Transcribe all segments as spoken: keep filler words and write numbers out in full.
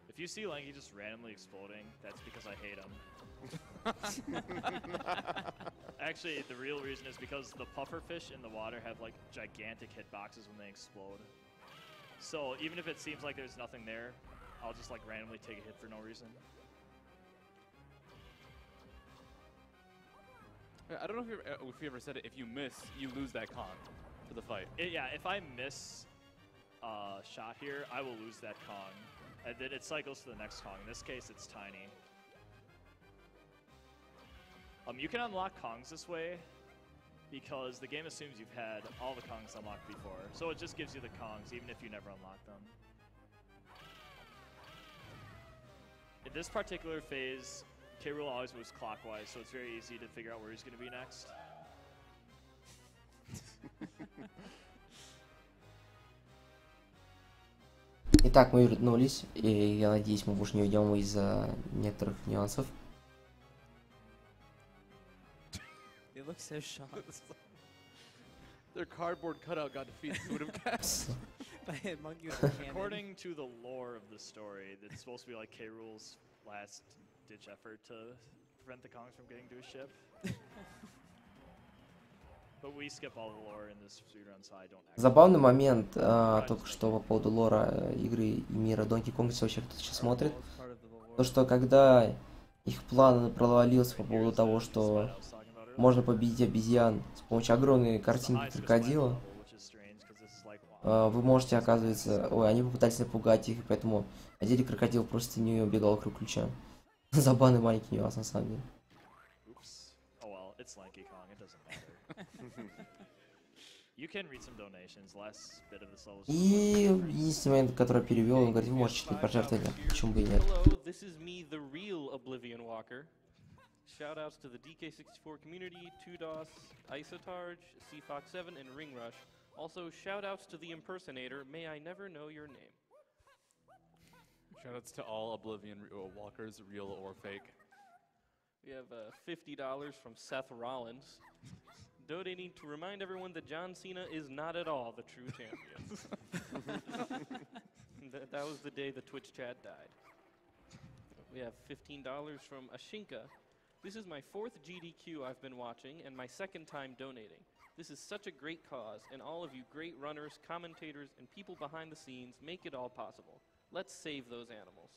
If you see Lanky just randomly exploding, that's because I hate him. Actually, the real reason is because the pufferfish in the water have like gigantic hitboxes when they explode. So even if it seems like there's nothing there, I'll just like randomly take a hit for no reason. I don't know if you, ever, if you ever said it, if you miss, you lose that Kong for the fight. It, yeah, if I miss a uh, shot here, I will lose that Kong. And then it cycles to the next Kong. In this case, it's Tiny. Um, you can unlock Kongs this way because the game assumes you've had all the Kongs unlocked before. So it just gives you the Kongs even if you never unlock them. In this particular phase, K. Rool always moves clockwise, so it's very easy to figure out where he's going to be next. Итак, мы вернулись, и я надеюсь, мы больше не уйдем из-за некоторых нюансов. They look so shocked. Their cardboard cutout got defeated. Would have cast. By a monkey with a cannon. According to the lore of the story, it's supposed to be like K. Rool's last ditch effort to prevent the Kongs from getting to his ship. But we skip all the lore in this speedrun, so I don't actually... Забавный момент, а, только что по поводу лора игры и мира Donkey Kong, если вообще кто-то сейчас смотрит. То, что когда их план провалился по поводу того, что можно победить обезьян с помощью огромной картинки крокодила, а, вы можете, оказывается... Ой, они попытались напугать их, поэтому одели крокодил просто не убегал вокруг ключа. Забавный маленький нюанс, на самом деле. И единственный момент, который перевел, он говорит, вы можете читать пожертвования, почему бы и нет. Shoutouts to the D K sixty-four community, two DOS, Isotarge, C Fox seven, and Ring Rush. Also, shoutouts to the impersonator, may I never know your name. Shoutouts to all Oblivion walkers, real or fake. We have uh, fifty dollars from Seth Rollins, donating to remind everyone that John Cena is not at all the true champion. that, that was the day the Twitch chat died. We have fifteen dollars from Ashinka. This is my fourth G D Q I've been watching and my second time donating. This is such a great cause, and all of you great runners, commentators, and people behind the scenes make it all possible. Let's save those animals.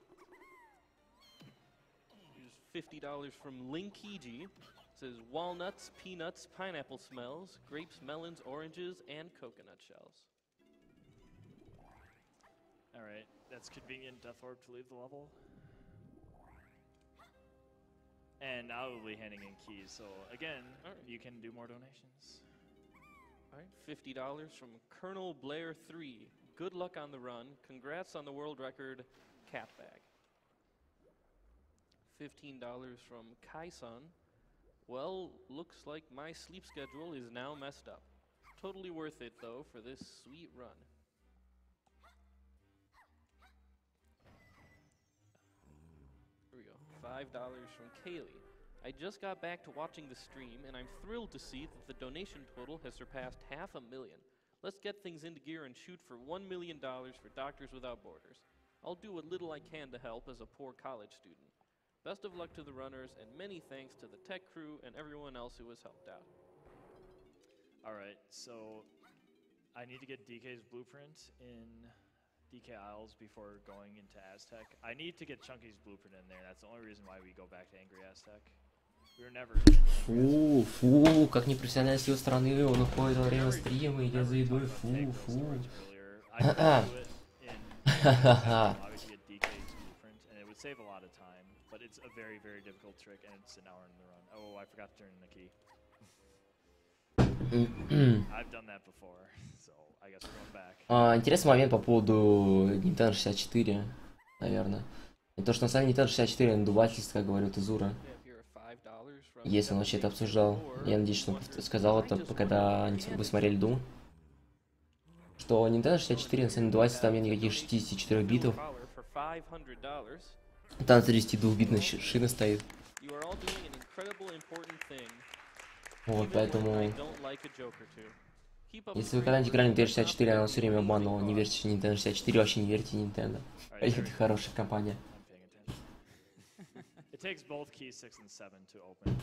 Here's fifty dollars from Linkiji. It says walnuts, peanuts, pineapple smells, grapes, melons, oranges, and coconut shells. Alright, that's convenient Death Orb to leave the level. And I will be handing in keys, so again, right. You can do more donations. Alright, fifty dollars from Colonel Blair three. Good luck on the run. Congrats on the world record, cat bag. fifteen dollars from Kai-sun. Well, looks like my sleep schedule is now messed up. Totally worth it, though, for this sweet run. Here we go. five dollars from Kaylee. I just got back to watching the stream, and I'm thrilled to see that the donation total has surpassed half a million. Let's get things into gear and shoot for one million dollars for Doctors Without Borders. I'll do what little I can to help as a poor college student. Best of luck to the runners, and many thanks to the tech crew and everyone else who has helped out. Alright, so I need to get D K's blueprint in D K Isles before going into Aztec. I need to get Chunky's blueprint in there. That's the only reason why we go back to Angry Aztec. We were never Фу, фу, как непрофессионально с его стороны, он уходит во время стрима, идет за едой, фу, фу. Save a lot of time, but it's a very, very difficult trick, and it's an hour in the run. Oh, I forgot to turn in the key. I've done that before, so I guess we're going back. А, интересный момент по поводу Nintendo шестьдесят четыре, наверное. И то, что на самом деле Nintendo шестьдесят четыре надувательство, как говорил Тезура. Если он вообще это обсуждал. Я надеюсь, что он сказал это, когда вы смотрели Doom. Что Nintendo шестьдесят четыре на самом деле надувательство, там нет никаких шестидесяти четырёх битов. Там тридцатидвухбитная шина стоит. Important thing. Вот, поэтому... Keep up Если the вы great когда-нибудь work. играли на Keep Nintendo up шестьдесят the четыре, она good все время work. обманывала. Не верьте в Nintendo шестьдесят четыре, вообще не верьте в Nintendo. All right, Это there- хорошая компания. I'm paying attention. It takes both keys six and seven to open.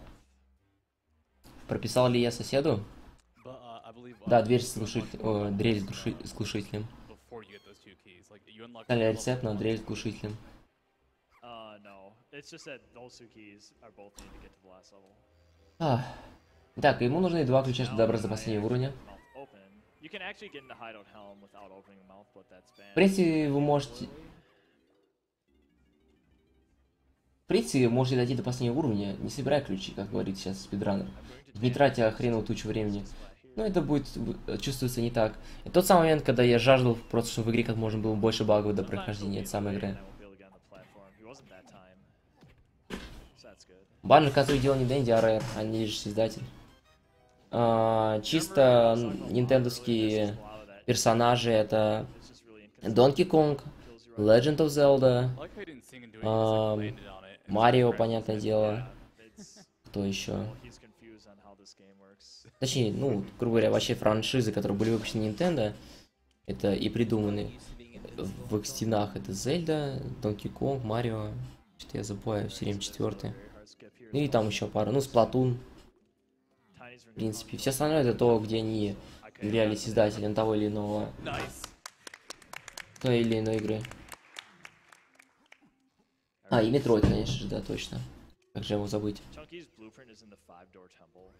Прописал ли я соседу? But uh, I believe. Да, uh, дверь you с unlock глушителем. the О, lock дрель с, level глуши... с глушителем. before you get those two keys. Like you unlock. Дали level рецепт на one, дрель с two, глушителем. Uh, no. It's just that those two keys are both needed to get to the last level. А. Так, ему нужны два ключа, чтобы Now добраться до I последнего actually уровня. get the mouth open. You can actually get into Hideout Helm without opening the mouth, but that's banned. В принципе, вы можете... В принципе, вы можете дойти до последнего уровня, не собирая ключи, как говорит сейчас спидранер. I'm going to Не тратя хреновую тучу времени. Но это будет э, чувствоваться не так. И тот самый момент, когда я жаждал просто, чтобы в игре как можно было больше багов до прохождения этой самой игры. Банжи, который делал не Дэнди, а Rare, а не лишь создатель. А, чисто нинтендовские персонажи это Donkey Kong, Legend of Zelda, I like how you didn't sing into it. You just, like, Um, landed on it. and Марио, just понятное practiced it. дело. Кто еще? He's confused on how this game works. Точнее, ну, грубо говоря, вообще франшизы, которые были выпущены Nintendo, это и придуманы в их стенах. Это Зельда, Donkey Kong, Марио, что-то я забываю, все время четвертый. Ну и там еще пара, ну, Сплатун, в принципе. Все остальное это то, где они являлись издателем того или иного, Nice. той или иной игры. А, и Метроид, конечно же, да, точно. Как же его забыть? Chunky's blueprint is in the five-door temple.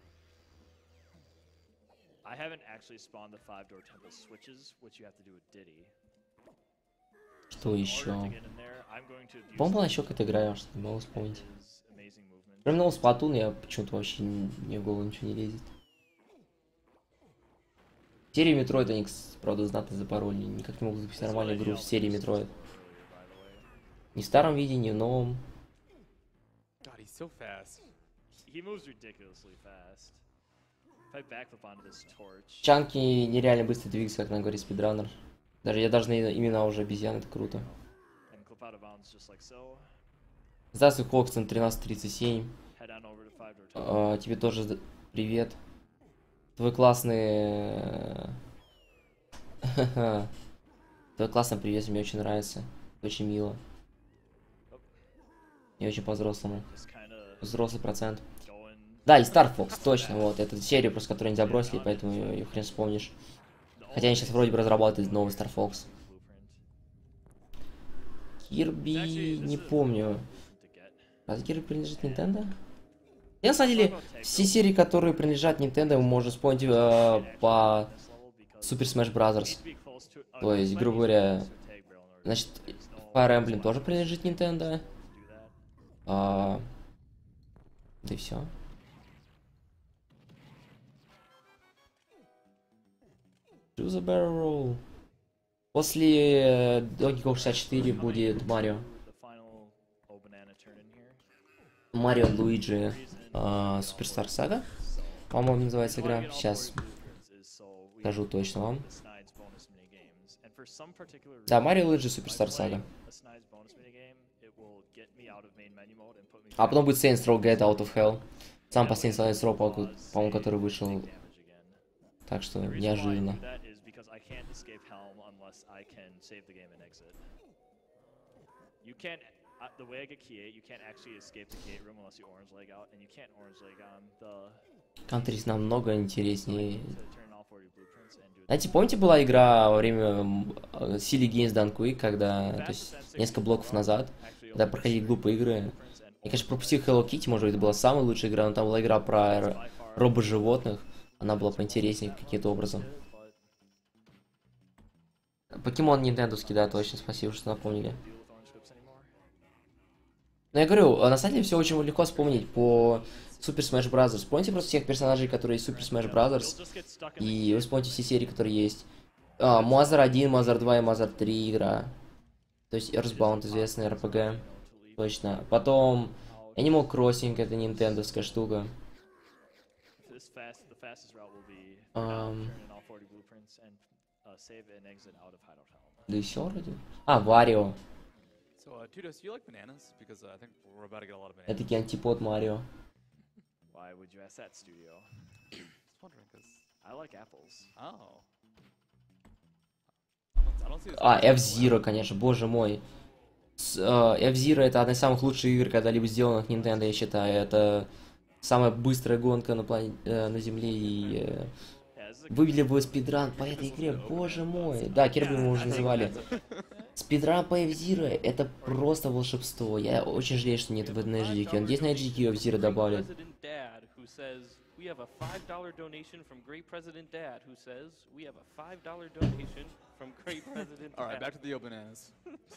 I haven't actually spawned the five-door temple switches, which you have to do with Diddy. Что In order to еще? get in there, I'm going to abuse По-моему, была the- еще какая-то игра, я что-то не могу вспомнить. his amazing movement. Кроме нового Сплатуна, я почему-то вообще не- мне в голову ничего не лезет. Серию Метроид они, кс- правда, знатно запороли. Никак не могут запустить This is what нормальную I игру yelled в серии earlier, Метроид. by the way. Ни в старом виде, ни в новом. God, he's so fast. He moves ridiculously fast. If I backflip onto this torch, Чанки нереально быстро двигаются, как нам говорит спидранер. Даже я даже на имена уже обезьян, это круто. and clip out of bounds just like so, Здравствуй, Хоксон тринадцать тридцать семь. head on over to five-door temple. А, тебе тоже зд- привет. Твой классный... Твой классный привет, мне очень нравится. Очень мило. И очень по-взрослому. Just kind of Взрослый процент. going. Да, и Star Fox, точно, вот. Это серию, просто которую они забросили, поэтому ее, ее хрен вспомнишь. The Хотя они only сейчас вроде бы thing разрабатывают новый Star Fox. blueprint. Кирби не помню. To get. Разве Кирби принадлежит Nintendo? И на самом деле, все серии, которые принадлежат Nintendo, мы можем вспомнить э, по Super Smash Bros. То есть, грубо говоря, значит, Fire Emblem тоже принадлежит Nintendo. А, да и все. Do the barrel roll. После э, Donkey Kong шестьдесят четыре будет Марио. Марио Луиджи Суперстар Сага. По-моему, называется игра. Сейчас скажу точно вам. Да, Марио Луиджи Суперстар Сага. А потом будет Saints Row Get Out of Hell. Сам последний Saints Row, по- по-моему, который вышел. Так что неожиданно. You can't, uh, the way I get key eight, you can't actually escape the key eight room unless you orange leg out, and you can't orange leg on the Кантрис намного интереснее. to turn all forty blueprints and do it. Знаете, помните, была игра во время м, э, Silly Games Done Quick, когда, то есть, несколько блоков назад, когда проходили глупые игры. Я, конечно, пропустил Hello Kitty, может быть, это была самая лучшая игра, но там была игра про р- робо-животных. Она была поинтереснее каким-то образом. Покемон нинтендовский, да, точно, спасибо, что напомнили. Но я говорю, на самом деле все очень легко вспомнить по Super Smash Bros. Помните просто всех персонажей, которые есть в Super Smash Bros. И вы вспомните все серии, которые есть. А, Мазер один, Мазер два и Мазер три игра. То есть Earthbound, известная эр пи джи. Точно. Потом Animal Crossing, это нинтендовская штука. This fast, the fastest route will be Um, turn in all forty blueprints and uh, save and exit out of Hideout Helm. Да и все вроде. А, Варио. So, uh, Tudos, do you like bananas? Because uh, I think we're about to get a lot of bananas. Это антипод Марио. Why would you ask that, Studio? Just wondering, because I like apples. Oh. I don't, I don't see this А, as an apple. F-Zero, конечно, боже мой. С, э, F-Zero это одна из самых лучших игр, когда-либо сделанных Nintendo, я считаю. Это самая быстрая гонка на, плане, э, на Земле, и э, Yeah, this is a вывели бы спидран по этой игре, боже мой. Да, Кирби мы уже называли. Спидран по F-Zero это просто волшебство. Я очень жалею, что нет в на эйч ди кью. Надеюсь, на эйч ди кью F-Zero добавят. President Dad, who says we have a five dollar donation from Great President Dad, who says we have a five dollar donation from Great President All right, Dad. back to the bananas.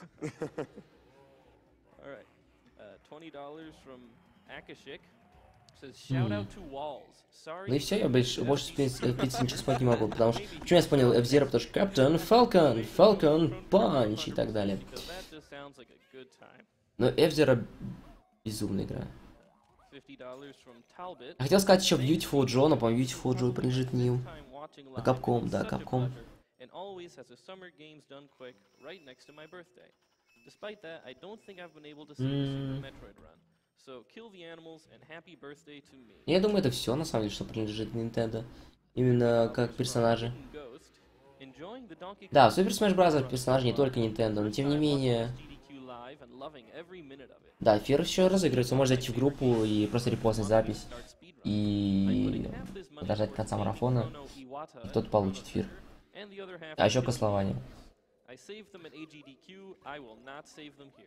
All right, uh, twenty dollars from Akashik says shout out to Walls. Sorry. Ну и все, я больше, больше в принципе, в принципе, ничего спать не могу, потому что... Почему я вспомнил F-Zero? Потому что Captain Falcon, Falcon Punch и так далее. Because that just sounds like a good time. Но F-Zero безумная игра. fifty dollars from Talbot. Я хотел сказать еще Beautiful Joe, но, по-моему, Beautiful Joe принадлежит Нил. Time watching А live. Capcom, It's да, such a Capcom. pleasure, and always has a summer games done quick right next to my birthday. Despite that, I don't think I've been able to see the Mm. Super Metroid run. So kill the animals and happy birthday to me. Я думаю, это все, на самом деле, что принадлежит Nintendo. Именно как персонажи. Ghost, enjoying the Donkey Да, Kong в Super Smash Bros. Персонажи не только Nintendo, но тем не менее... G D Q live and loving every minute of it. Да, Фир еще разыгрывается, вы можете зайти в группу и просто репостнуть запись. И подождать конца марафона, и кто-то получит Фир. А еще кослование. I saved them at A G D Q, I will not save them here.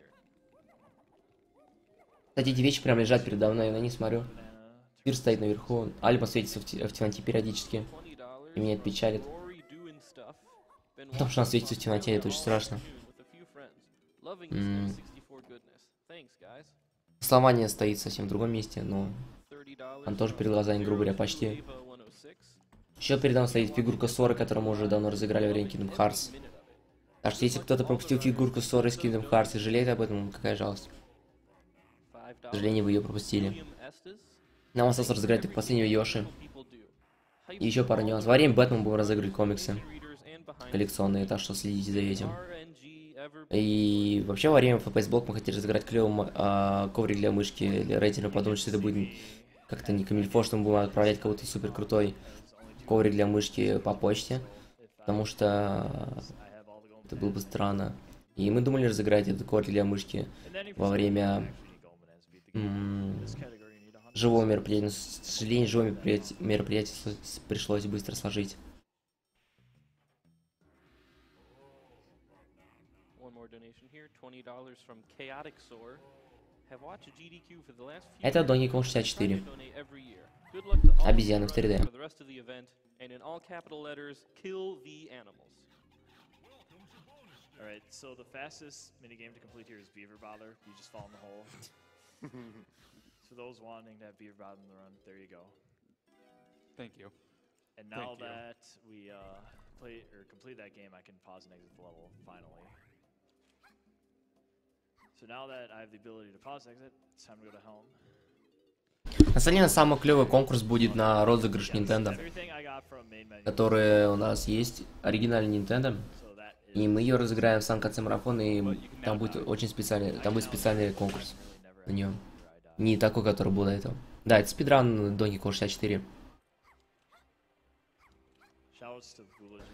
Кстати, эти вещи прям лежат передо мной, я на них смотрю. Фир стоит наверху, Альба светится в, те- в темноте периодически. И меня это печалит. Потому что она светится в темноте, это очень страшно. М. Кослование стоит совсем в другом месте, но он тоже перед глазами, грубо говоря, почти. Еще передо мной стоит фигурка Соры, которую мы уже давно разыграли в время Kingdom Hearts. Так что если кто-то пропустил фигурку Соры из Kingdom Hearts и жалеет об этом, какая жалость. К сожалению, вы ее пропустили. Нам осталось разыграть только последнего Йоши. И еще пару нюансов. Во время Бэтмена будем разыгрывать комиксы коллекционные, так что следите за этим. И вообще во время эф пи эс-блок мы хотели разыграть клевый а, коврик для мышки, для рейтинга, подумать, что это будет как-то не камильфо, что мы будем отправлять кого-то супер крутой коврик для мышки по почте, потому что это было бы странно. И мы думали разыграть этот коврик для мышки во время м- живого мероприятия, но, к сожалению, живое мероприятие, мероприятие с- пришлось быстро сложить. One more donation here, twenty dollars from Chaotic Soar. Have watched G D Q for the last few Это years. Donkey Kong Try шестьдесят четыре. to donate every year. Good luck to all Обезьяны of в you три дэ. for the rest of the event, and in all capital letters, kill the animals. Alright, so the fastest minigame to complete here is Beaver Bother. You just fall in the hole. For those wanting to have Beaver Bother in the run, there you go. Thank you. And now Thank you. that we uh, play or complete that game, I can pause and exit the level finally. So now that I have the ability to pause exit, it's time to go to home. На самом деле, самый клевый конкурс будет на розыгрыш Nintendo, Everything I got from main menu. который у нас есть, оригинальный Nintendo. So that is И мы ее разыграем в самом конце марафона, и там будет очень специальный, там будет специальный конкурс на нем. Не такой, который был до этого. Да, это спидран Donkey Kong шестьдесят четыре. shoutouts to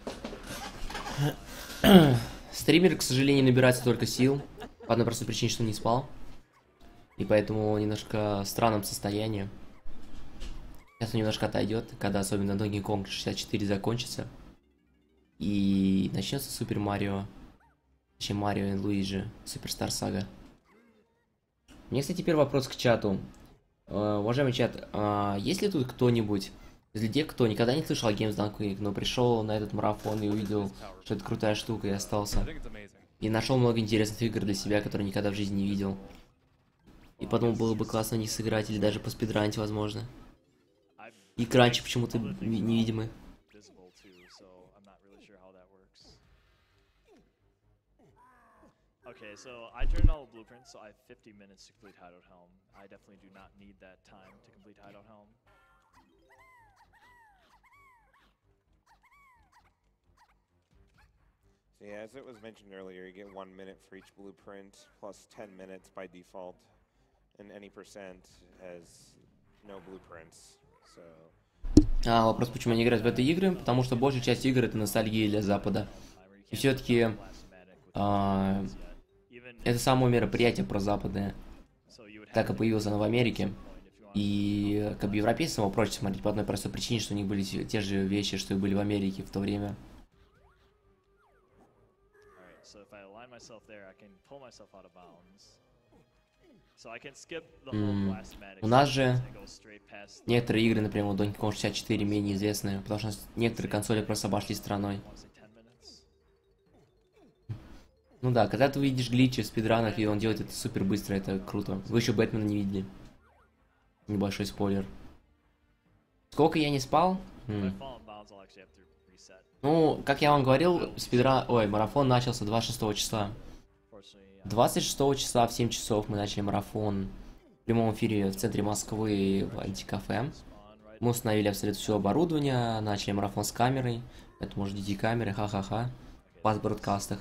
Boulanger. Стример, к сожалению, набирается только сил. По одной простой причине, что не спал. И поэтому немножко в странном состоянии. Сейчас он немножко отойдет, когда особенно Donkey Kong шестьдесят четыре закончится. И начнется Супер Марио. Точнее, Марио и Луиджи. Суперстар Сага. У меня, кстати, теперь вопрос к чату. Э, уважаемый чат, а есть ли тут кто-нибудь из людей, кто никогда не слышал о Games Done Quick, но пришел на этот марафон и увидел, что это крутая штука, и I остался? think it's amazing. И нашел много интересных игр для себя, которые никогда в жизни не видел. И подумал, было бы классно не сыграть или даже поспидранить, возможно. I've И кранчи почему-то ви- невидимы. visible too, so I'm not really sure how that works. Okay, so I turned on all the blueprints, so I have fifty minutes to complete Hideout Helm. I definitely do not need that time to complete Hideout Helm. So yeah, as it was mentioned earlier, you get one minute for each blueprint, plus ten minutes by default, and any percent has no blueprints. So А, вопрос, почему они играют в эти игры? Потому что большая часть игр это ностальгия для Запада. И все-таки а, это само мероприятие про западное. Так и появилось оно в Америке. И как бы европейцам его проще смотреть по одной простой причине, что у них были те же вещи, что и были в Америке в то время. М, У нас же некоторые игры, например, вот Donkey Kong шестьдесят четыре менее известные, потому что некоторые консоли просто обошли стороной. Ну да, когда ты видишь гличи в спидранах, и он делает это супер быстро, это круто. Вы еще Бэтмена не видели. Небольшой спойлер. Сколько я не спал? М. Ну, как я вам говорил, спидран... Ой, марафон начался двадцать шестого числа. двадцать шестого числа в семь часов мы начали марафон в прямом эфире в центре Москвы в антикафе. Мы установили абсолютно все оборудование, начали марафон с камерой. Это может ди камеры, ха-ха-ха. В пас-бродкастах.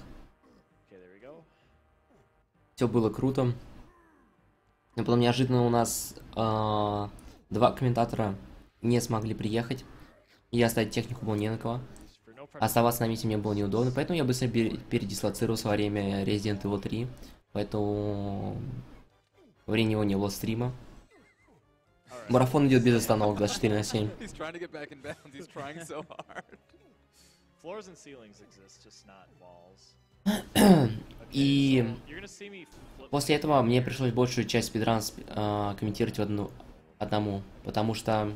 Все было круто. Но потом неожиданно у нас э, два комментатора не смогли приехать. И оставить технику было не на кого. Оставаться на мите мне было неудобно, поэтому я быстро передислоцировался во время Resident Evil три. Поэтому во время него не было стрима. Марафон идет без остановок двадцать четыре на семь. И после этого мне пришлось большую часть спидрана э, комментировать в одну, одному, потому что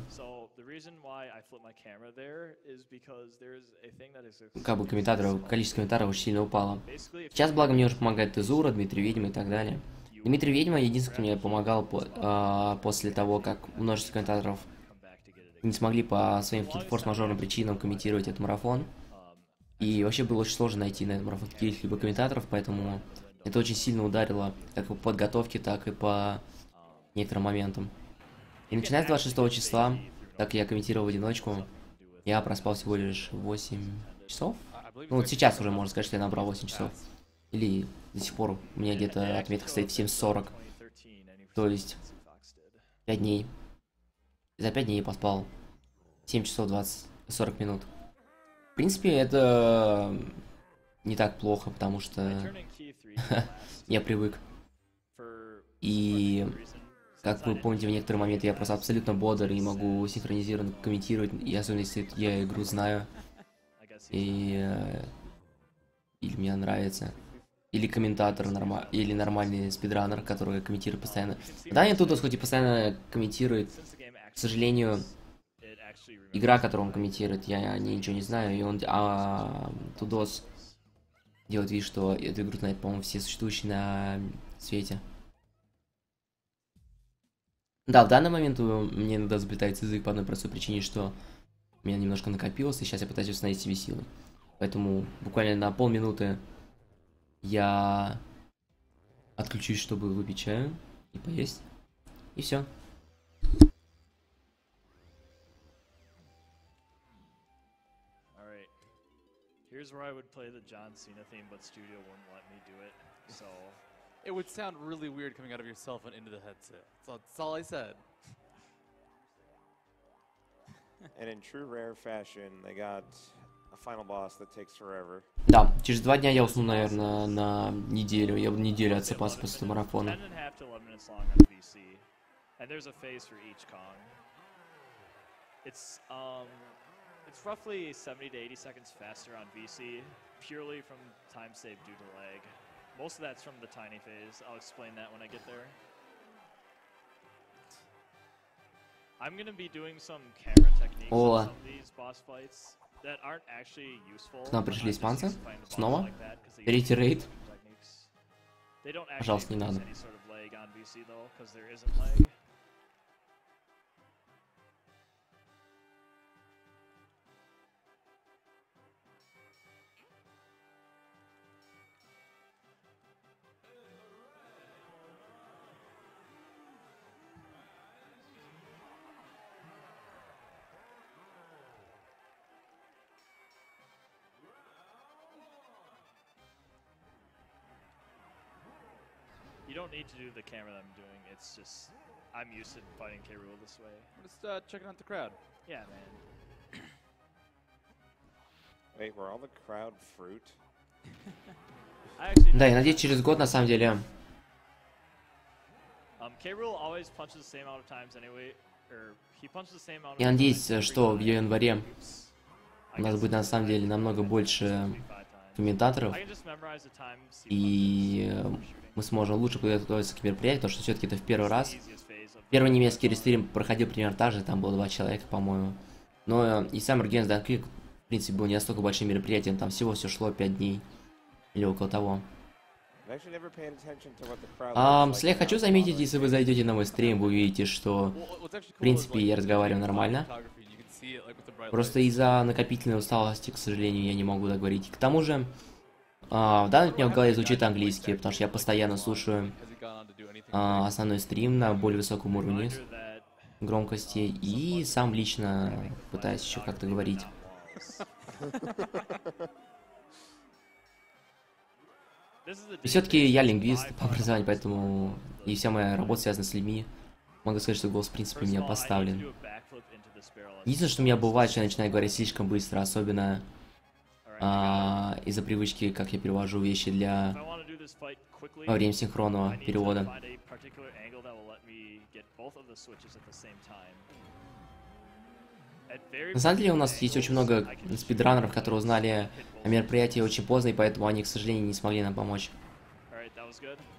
как бы комментаторов, количество комментаторов очень сильно упало. Сейчас, благо, мне уже помогает Тезура, Дмитрий Ведьма и так далее. Дмитрий Ведьма единственный, кто мне помогал по, э, после того, как множество комментаторов не смогли по своим каким-то форс-мажорным причинам комментировать этот марафон. И вообще было очень сложно найти на этом марафоне каких-либо комментаторов, поэтому это очень сильно ударило как по подготовке, так и по некоторым моментам. И начиная с двадцать шестого числа, так я комментировал в одиночку, я проспал всего лишь восемь часов. Ну вот сейчас уже можно сказать, что я набрал восемь часов. Или до сих пор у меня где-то отметка стоит в семь сорок. То есть пять дней. За пять дней я поспал семь часов двадцать сорок минут. В принципе, это не так плохо, потому что я привык. И, как вы помните, в некоторые моменты я просто абсолютно бодр и могу синхронизированно комментировать, и особенно если я игру знаю. И... Или мне нравится. Или комментатор, норма... или нормальный спидранер, который комментирует постоянно. Да, тут хоть и постоянно комментирует, к сожалению... Игра, которую он комментирует, я о ней ничего не знаю, и он, а Тудос делает вид, что эту игру знает, по-моему, все существующие на свете. Да, в данный момент мне иногда заплетается язык по одной простой причине, что у меня немножко накопилось, и сейчас я пытаюсь восстановить себе силы. Поэтому буквально на полминуты я отключусь, чтобы выпить чаю и поесть, и все. Here's where I would play the John Cena theme, but studio wouldn't let me do it. So it would sound really weird coming out of your cell phone into the headset. So that's all I said. And in true Rare fashion, they got a final boss that takes forever. Да, через два дня я усну, наверное, на неделю. Я буду неделю отсыпаться после марафона. ten and a half to eleven minutes long on V C, and there's a phase for each Kong. It's um. It's roughly seventy to eighty seconds faster on V C, purely from time saved due to lag. Most of that's from the tiny phase. I'll explain that when I get there. I'm going to be doing some camera techniques О, on some of these boss fights that aren't actually useful. К нам пришли испанцы. Like Снова. that, Берите рейд. They don't actually Пожалуйста, не use надо. any sort of lag on V C though, because there isn't lag. You don't need to do the camera that I'm doing. It's just I'm used to fighting K. Rool this way. Just uh, checking out the crowd. Yeah, man. Wait, were all the crowd fruit? I actually Да, я надеюсь, через год, на самом деле, Um, K-Rool always punches the same amount of times anyway, or he punches the same amount of я надеюсь, times что в every time. январе Oops. I у нас guess будет, на самом деле, намного больше five times. комментаторов, I can just memorize the time, see и punches, э, shooting. мы сможем лучше подготовиться к мероприятию, потому что все-таки это в первый раз. It's the easiest phase of Первый немецкий рестрим проходил примерно так же, там было два человека, по-моему. Но э, и Summer Games Dunk Week, в принципе, был не настолько большим мероприятием, там всего все шло пять дней. Или около того. I actually never paid attention to what the crowd А, looks like след now хочу in заметить, modern. если вы зайдете на мой стрим, вы увидите, что, Well, what's actually в cool is, принципе, like, я you разговариваю can нормально. photography, you can see it, like, with the bright Просто lights. из-за накопительной усталости, к сожалению, я не могу так говорить. К тому же, а, в данный момент у меня в голове звучит английский, потому что я постоянно слушаю Has he gone on to do anything а, big? основной стрим на более высоком уровне Reminder that громкости, и сам лично пытаюсь еще как-то говорить. this is the И все-таки я day лингвист by по far образованию, the поэтому и вся моя работа связана с людьми. Могу сказать, что голос, в принципе, у First меня of all, I need to поставлен. do a backflip into this barrel as Единственное, что у меня бывает, что я начинаю говорить слишком быстро, особенно Alright, а, из-за привычки, как я перевожу вещи if для I want to do this fight quickly, во время I синхронного need to перевода. find a particular angle that will let me get both of the switches at the same time. At very На самом деле у нас particular есть очень angles, много I can shoot спидранеров, both которые of those узнали and hit both о мероприятии switches. очень поздно, и поэтому они, к сожалению, не смогли нам помочь. Alright, that was good.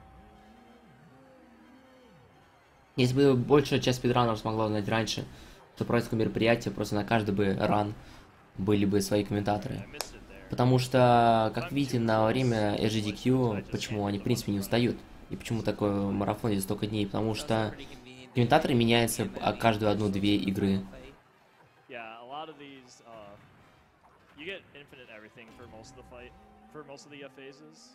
Если бы большая часть спидранеров смогла узнать раньше, то против мероприятия просто на каждый бы ран были бы свои комментаторы. I missed it there. Потому что, как видите, на время эр джи ди кью, почему они, в принципе, не устают, и почему такой марафон идет столько дней, потому что Pretty convenient. комментаторы меняются а каждую одну-две игры. Yeah, a lot of these, uh, you get infinite everything for most of the fight, for most of the uh, phases.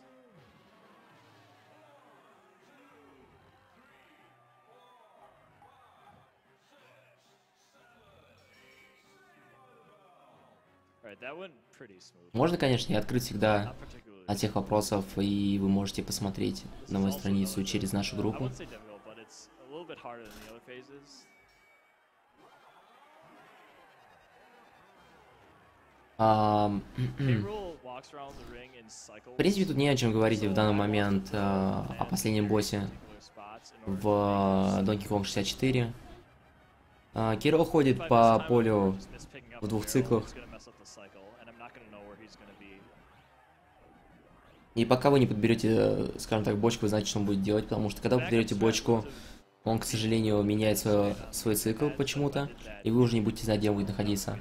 Alright, that went pretty smooth. Можно, конечно, и открыть всегда Not particularly. от тех вопросов, и вы можете посмотреть на мою страницу через нашу I группу. wouldn't say difficult, but it's a little bit harder than the other phases. Ам, K-Rool walks around the ring in cycles. В принципе, тут не о чем говорить в данный момент э, о последнем боссе в Donkey Kong шестьдесят четыре. А, Киро ходит по полю в двух циклах. И пока вы не подберете, э, скажем так, бочку, вы знаете, что он будет делать, потому что когда вы подберете бочку, он, к сожалению, меняет свой, свой цикл почему-то, и вы уже не будете знать, где он будет находиться.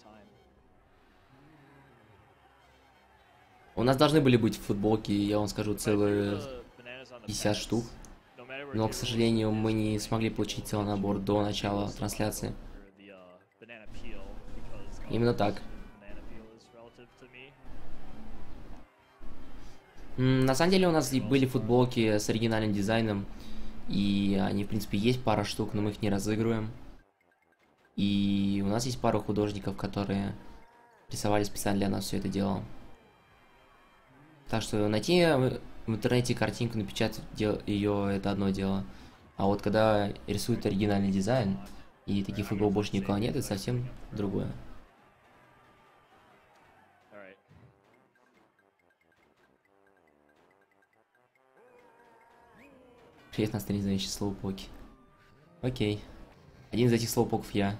У нас должны были быть футболки, я вам скажу, целые пятьдесят штук. Но, к сожалению, мы не смогли получить целый набор до начала трансляции. Именно так. М, На самом деле у нас и были футболки с оригинальным дизайном, и они, в принципе, есть пара штук, но мы их не разыгрываем. И у нас есть пара художников, которые рисовали специально для нас все это дело. Так что найти в в интернете картинку, напечатать ее, это одно дело. А вот когда рисуют оригинальный дизайн, и таких футбол больше ни у кого нет, это совсем другое. Alright. Привет, на стриме знающий слоупоки. Окей. Один из этих слоупоков я.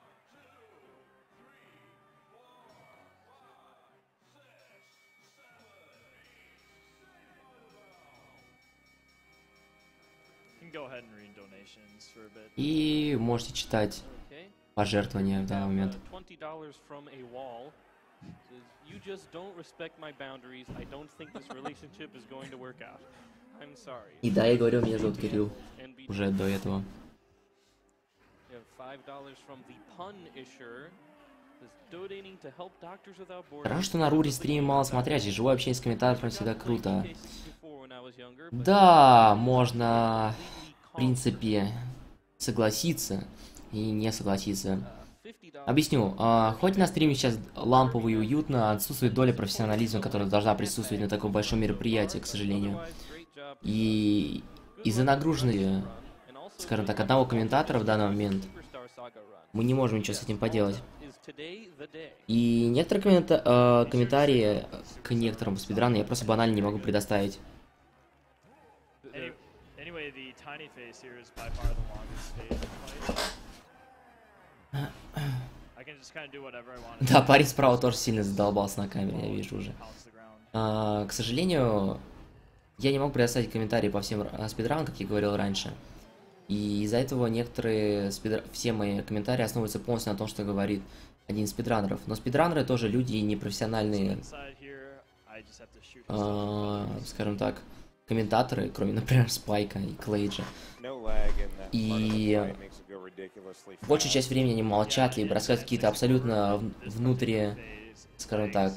You can go ahead and read donations for a bit. И можете читать Okay. пожертвования в данный момент. Uh, twenty dollars from a wall. Says, you just don't respect my boundaries. I don't think this relationship is going to work out. I'm sorry. И да, я говорю, меня зовут Кирилл. N B T. Уже до этого. We have five dollars from the Punisher. Says, donating to help Doctors Without Borders. Хорошо, что на Рури стрим мало смотрящий. Живое общение с комментатором всегда круто. Да, Да, можно, в принципе, согласиться и не согласиться. Объясню. А, хоть на стриме сейчас лампово и уютно, отсутствует доля профессионализма, которая должна присутствовать на таком большом мероприятии, к сожалению. И из-за нагруженности, скажем так, одного комментатора в данный момент, мы не можем ничего с этим поделать. Today, the day. И некоторые коммента- э, комментарии к некоторым спидранам я просто банально не могу предоставить. Any, anyway, the tiny phase here is by far the longest phase of the fight. I can just kind of do whatever I want. Да, парень справа тоже сильно задолбался на камере, я вижу уже. Pounce the ground. А, к сожалению, я не могу предоставить комментарии по всем ра- спидранам, как я говорил раньше. И из-за этого некоторые спидра... все мои комментарии основываются полностью на том, что говорит один из спидранеров. Но спидранеры тоже люди непрофессиональные, Inside here, I just have to shoot. а, скажем так, комментаторы, кроме, например, Спайка и Клейджа. No lag in that part of the И fight makes it go ridiculously большую fast. часть времени они молчат, либо рассказывают какие-то абсолютно в- внутри, скажем так,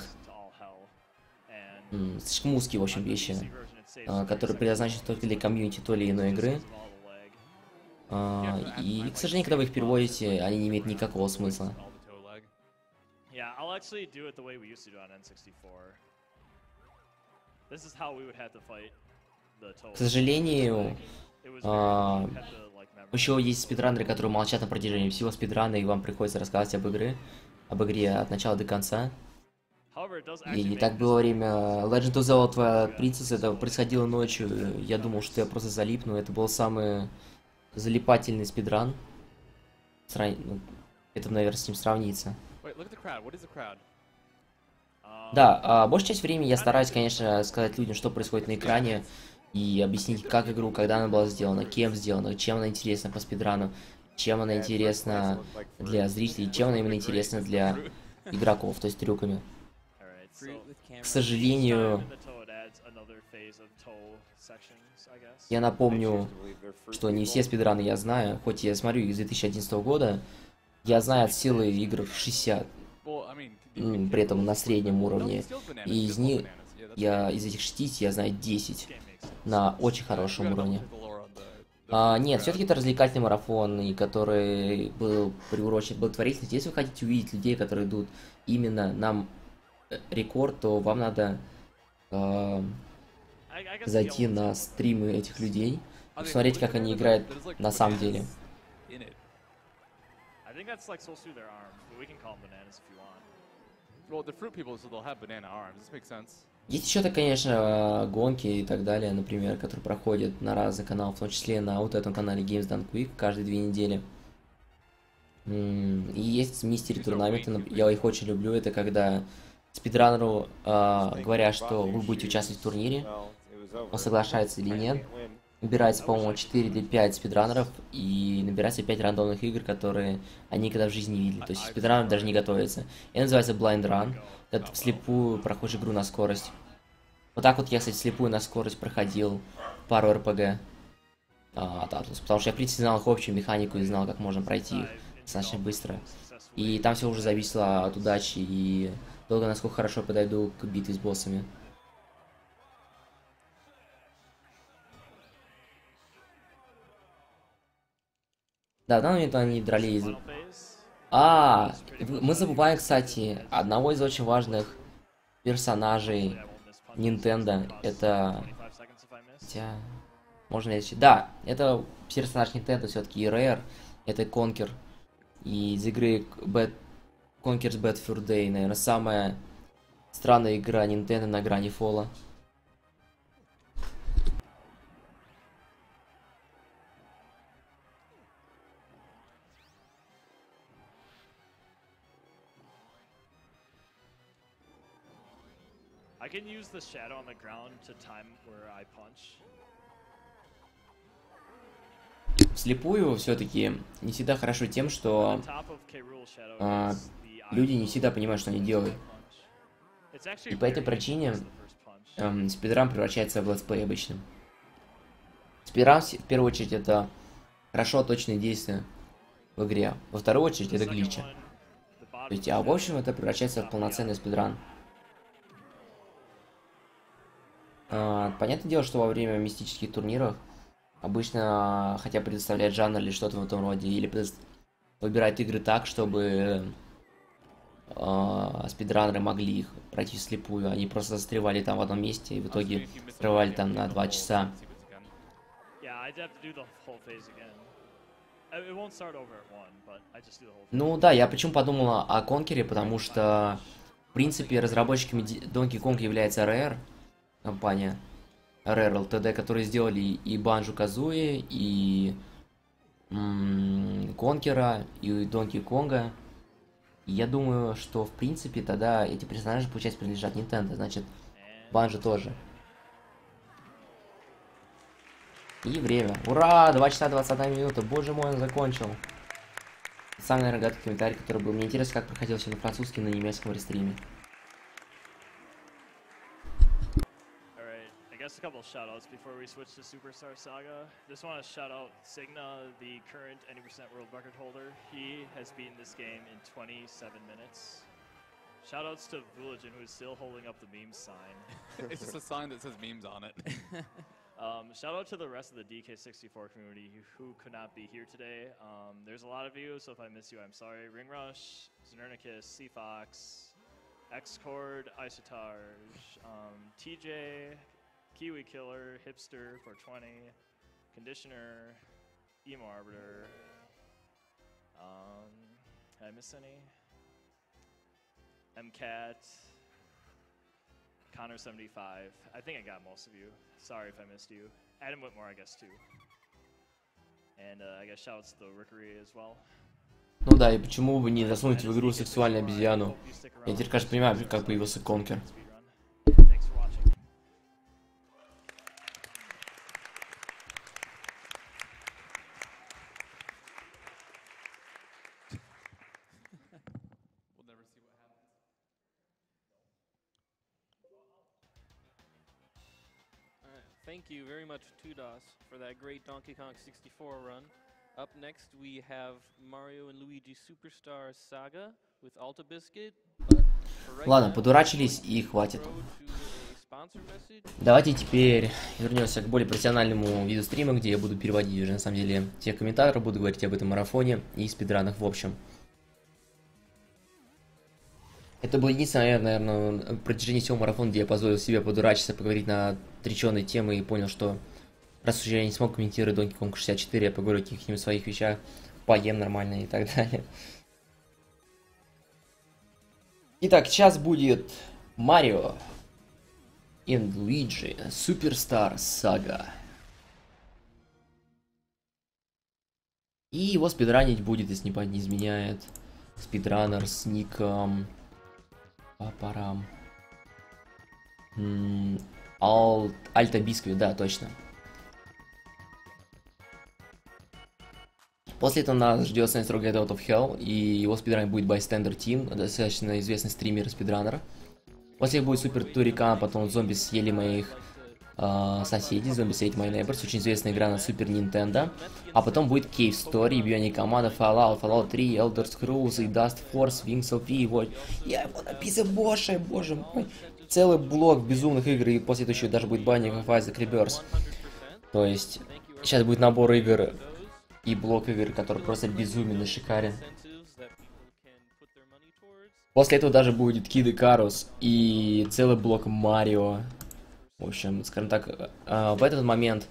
м, слишком узкие, в общем, вещи, а, которые предназначены только для комьюнити той или иной игры. А, и, к сожалению, когда вы их переводите, они не имеют никакого смысла. All the toe lag. Yeah, I'll actually do it the way we used to do on N sixty-four. This is how we would have to fight the toe. К сожалению, It was а, very, you had to, like, memorize. еще есть спидранеры, которые молчат на протяжении всего спидрана, и вам приходится рассказывать об игре, об игре от начала до конца. However, it does actually И make так this было во game время Legend of Zelda Twilight Princess, это происходило ночью, я думал, что я просто залипну, это был самый залипательный спидран. Срань- ну, это, наверное, с ним сравнится. Wait, look at the crowd. What is the crowd? Um, Да, а большую часть времени я стараюсь, конечно, сказать людям, что происходит на экране, и объяснить, как игру, когда она была сделана, кем сделана, чем она интересна по спидрану, чем она интересна для зрителей, чем она именно интересна для игроков, то есть трюками. alright, Fruit so with camera. К сожалению, in the toe, it adds another phase of toe sections, I guess. я напомню, I choose to believe they're fruit что не people. все спидраны я знаю, хоть я смотрю их с две тысячи одиннадцатого года, я знаю от силы игр шестьдесят, Well, I mean, м, при этом на среднем no, уровне. distilled bananas, И из distilled них bananas. Yeah, that's я из этих шестидесяти я знаю десять Game makes sense. на очень right. хорошем You gotta уровне. double-check the lore on the- the А, fruit нет, crowd. все-таки это развлекательный марафон, и который был приурочен к благотворительности. Если вы хотите увидеть людей, которые идут именно на э, рекорд, то вам надо э, I, I guess the зайти yellow на one's стримы этих людей и I mean, посмотреть, what как is it они about играют that? There's, like, на самом деле. bananas in it. I think that's like supposed to be their arms, but we can call them bananas if you want. Well, the fruit people, so they'll have banana arms. This makes sense. Есть еще-то, конечно, гонки и так далее, например, которые проходят на разных каналах, в том числе на вот этом канале Games Done Quick каждые две недели. М, И есть мистери турнаменты, нап- я их очень люблю, это когда спидранеру а, говорят, что вы будете участвовать в турнире, Well, it was over. он соглашается или I нет. can't win. Набирается, по-моему, четыре или пять спидранеров, и набирается пять рандомных игр, которые они никогда в жизни не видели. То есть спидранер даже не готовится. Это называется Blind Run, когда ты вслепую проходишь игру на скорость. Вот так вот я, кстати, вслепую на скорость проходил пару эр пэ гэ от Atlus, потому что я, в принципе, знал их общую механику и знал, как можно пройти их достаточно быстро. И там все уже зависело от удачи и того, насколько хорошо подойду к битве с боссами. Да, в данный момент они дрались. Final phase. А, в- мы забываем, кстати, одного из очень важных персонажей I won't miss punches. Nintendo. Costs Это... twenty-five seconds if I miss. Хотя... Можно ли... Да, это персонаж Nintendo все-таки и Rare. Это Конкер. И из игры Bad... Conker's Bad Fur Day, наверное, самая странная игра Nintendo на грани фола. I can use the shadow on the ground to time where I punch. Вслепую все-таки не всегда хорошо тем, что On top of K. Rool shadow а, is the люди не icon всегда понимают, что они делают. punch. It's actually И по этой very причине easy to use the first punch. эм, спидран превращается в летсплей обычным. Спидран, в первую очередь, это хорошо точные действия в игре. Во вторую очередь, это The second гличи. one, the bottom То есть, of а the в общем, это превращается в полноценный спидран. А, понятное дело, что во время мистических турниров обычно хотя предоставлять жанр или что-то в этом роде, или предо- выбирать игры так, чтобы а, спидранеры могли их пройти вслепую. Они просто застревали там в одном месте и в итоге скрывали там на два часа. Yeah, I'd have to do the whole phase again. I- It won't start over at one, but I just do the whole thing. Ну да, я почему подумал о Конкере, потому что, в принципе, разработчиками Ди- Donkey Kong является Rare, компания Rare Ltd, которые сделали и Банджо Казуи, и м, Конкера, и Donkey Конга. И я думаю, что, в принципе, тогда эти персонажи, получается, принадлежат Nintendo, значит, And Банджо тоже. И время. Ура! два часа двадцать одна минута. Боже мой, он закончил. Самый, наверное, гадкий комментарий, который был. Мне интересно, как проходил все на французском и на немецком рестриме. Alright, I guess a couple shout outs before we switch to Superstar Saga. Just want to shout out Signa, the current ninety percent world record holder. He has beaten this game in twenty-seven minutes. Shout outs to Vuligen, who is still holding up the meme sign. It's just a sign that says memes on it. Um, shout out to the rest of the D K sixty-four community who, who could not be here today. Um, there's a lot of you, so if I miss you, I'm sorry. Ringrush, Zernicus, Seafox, Xcord, Isotarge, um, T J, Kiwi Killer, Hipster four twenty, Conditioner, Emo Arbiter. Um, did I miss any? MCat, Connor seventy-five. I think I got most of you. Sorry if I missed you. Adam Whitmore, I guess, too. And uh, I guess shoutouts to Rickery as well. Ну да, и почему бы не засунуть в игру сексуальную обезьяну? Hope you stick Я around теперь, for кажется, the понимаю, speedrun. как появился Конкер. Speedrun. Thanks for watching. We'll never see what happens. Alright, thank you very much, Tudos, for that great Donkey Kong sixty-four run. Up next, we have Mario and Luigi Superstar Saga with Alta Biscuit. But for right Ладно, now, подурачились и хватит. throw to a sponsor message. Давайте теперь вернемся к более профессиональному виду стрима, где я буду переводить уже, на самом деле, тех комментаторов, буду говорить об этом марафоне и спидранах в общем. Это был единственное, наверное, на протяжении всего марафона, где я позволил себе подурачиться, поговорить на отреченные темы и понял, что раз уж я не смог комментировать Donkey Kong шестьдесят четыре, я поговорю о каких-нибудь своих вещах, поем нормально и так далее. Итак, сейчас будет Марио and Luigi Superstar Saga. И его спидранить будет, если не память не изменяет, спидранер с ником... Папарам. М, Ал... Альта Бисквит, да, точно. После этого нас ждет Saints Row Get Out of Hell, и его спидранить будет Bystander Team, достаточно известный стример и спидранер. После будет Супер Турикан, потом Зомби съели моих э, соседей, Зомби съели My Neighbors, очень известная игра на Супер Nintendo. А потом будет Cave Story, Bionic Commando, Fallout, Fallout три, Elder Scrolls, и Dust Force, Wings of V, вот. Я его написал, боже, боже мой. Целый блок безумных игр, и после этого еще даже будет Binding of Isaac Rebirth. То есть, сейчас будет набор игр и блок игр, который просто безумен и шикарен. После этого даже будет Kid Icarus и целый блок Марио. В общем, скажем так, э, в этот момент...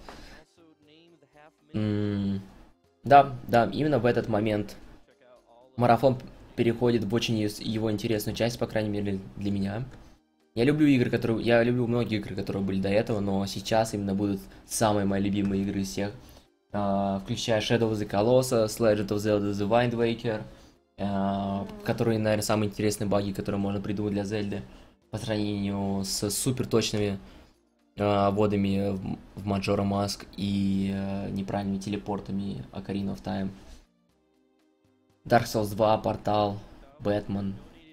м, да, да, именно в этот момент марафон переходит в очень ес- его интересную часть, по крайней мере, для меня. Я люблю игры, которые... Я люблю многие игры, которые были до этого, но сейчас именно будут самые мои любимые игры из всех. Э, включая Shadow of the Colossus, Legend of Zelda The Wind Waker, э, которые, наверное, самые интересные баги, которые можно придумать для Зельды по сравнению с супер точными э, водами в, в Majora's Mask и э, неправильными телепортами Ocarina of Time. Dark Souls два, Портал, Бэтмен,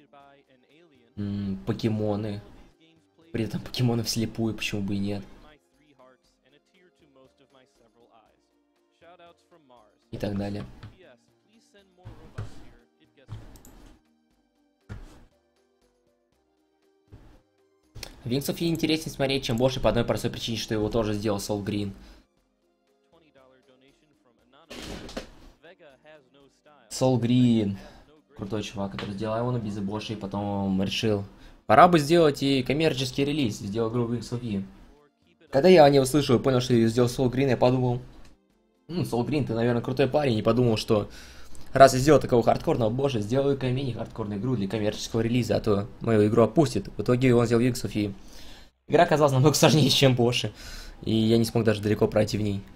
м, покемоны. При этом покемоны вслепую, почему бы и нет. И так далее. Wings of Yi интереснее смотреть, чем больше по одной простой причине, что его тоже сделал Soul Green. Soul Green. Крутой чувак, который сделал его на без Боши, и потом решил, пора бы сделать и коммерческий релиз, сделал игру Wings of Yi. Когда я о ней услышал и понял, что ее сделал Soul Green, я подумал, Ну, Soulgreen, ты, наверное, крутой парень, и подумал, что раз я сделал такого хардкорного боже, сделаю-ка мини-хардкорную игру для коммерческого релиза, а то мою игру опустит. В итоге он сделал Виксов, и игра оказалась намного сложнее, чем Боши. И я не смог даже далеко пройти в ней.